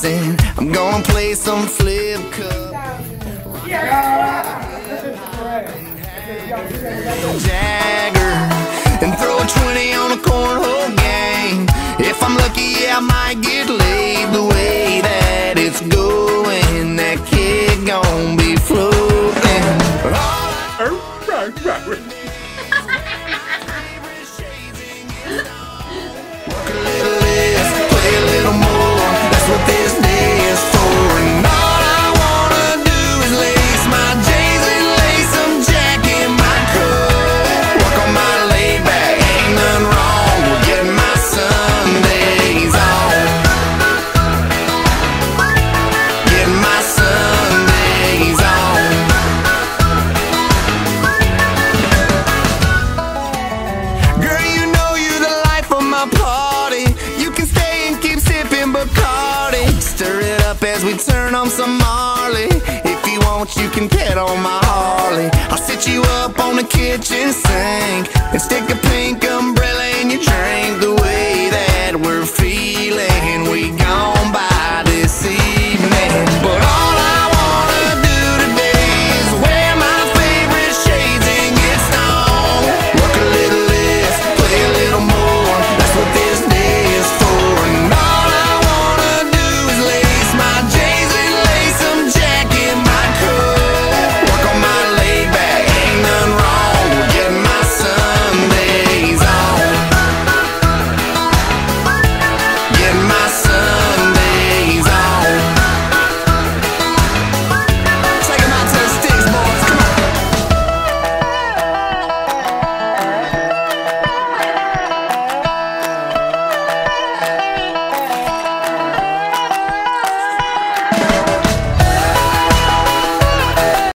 and I'm gonna play some flip cup. Jagger and throw a 20 on a cornhole game. If I'm lucky, yeah, I might get laid. The way that it's going, that kid gon' be floating. Work a little less, play a little more. That's what this day is for. And all I wanna do is lace my J's and lace some Jack in my cup. Work on my laid back, ain't nothing wrong with getting my Sundays on. Getting my Sundays on. Girl, you know you're the life of my party. You can stay and keep sipping Bacardi. Stir it up as we turn on some Marley. If you want, you can pet on my Harley. I'll sit you up on the kitchen sink and stick a pink umbrella in your drink. The way that we're feeling,